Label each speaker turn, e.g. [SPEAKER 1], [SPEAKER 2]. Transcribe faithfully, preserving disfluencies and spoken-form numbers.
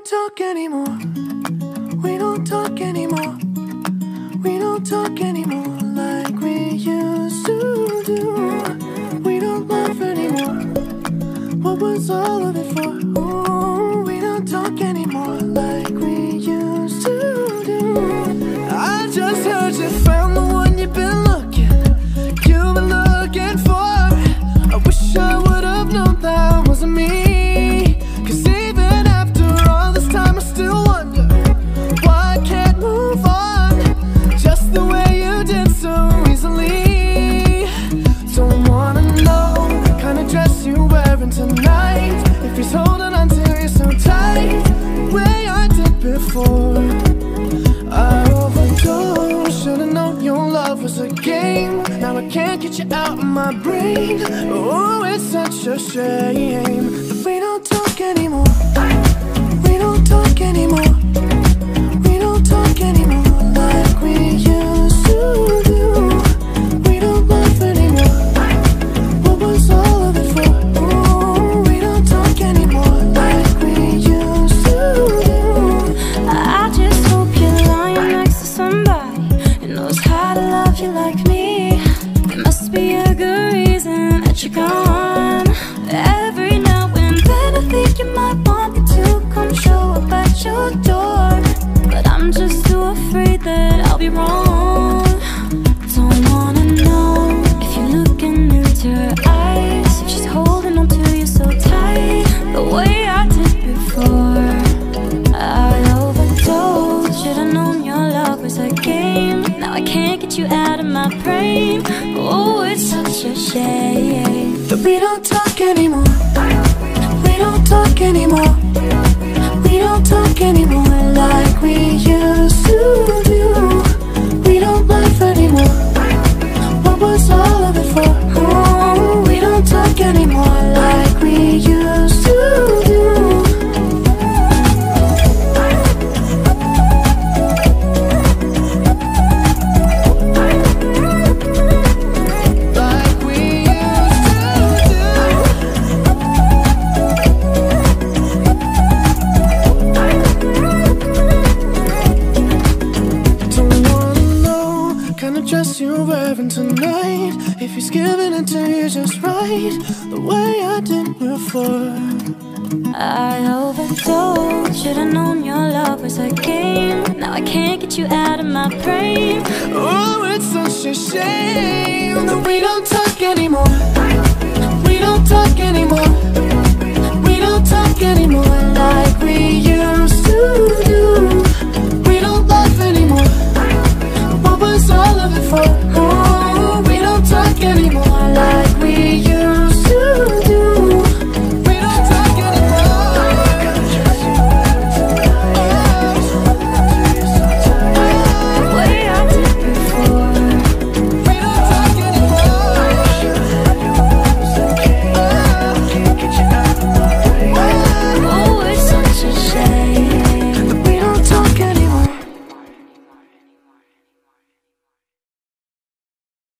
[SPEAKER 1] don't talk anymore. We don't talk anymore. We don't talk anymore like we used to do. We don't laugh anymore. What was all of it for? Ooh, we don't talk anymore like we used to do. I just heard you found the one you've been looking, you've been looking for. I wish I would have known that wasn't me. Cause even after all this time I still wonder why I can't move on just the way you did so easily. Don't wanna know the kind of dress you're wearing tonight, if he's holding on to you so tight the way I did before. I overdosed, should've known your love was a game. Now I can't get you out of my brain. Oh, it's such a shame that we don't talk anymore. We don't talk anymore. We don't talk anymore like we used to do. We don't laugh anymore. What was all of it for? Ooh, we don't talk anymore like we used to do.
[SPEAKER 2] I just hope you're lying next to somebody who knows how to love you like me. There must be a good reason that you're gone. Every now and then I think you might want me to come show up at your door, but I'm just too afraid that I'll be wrong. Don't wanna know if you're looking into her eyes, if she's holding on to you so tight the way I did before. I overdosed, should've known your love was a game. Now I can't get you out of my brain. Oh, it's such a shame
[SPEAKER 1] that we don't talk anymore. We don't talk anymore. We don't talk anymore like we used to do. We don't laugh anymore. What was all of it for? Oh, we don't talk anymore like we used to do. You're wearing tonight, if he's giving it to you just right the way I did before.
[SPEAKER 2] I overdosed, should've known your love was a game. Now I can't get you out of my brain.
[SPEAKER 1] Oh, it's such a shame that we don't talk anymore. We don't talk anymore. We don't talk anymore.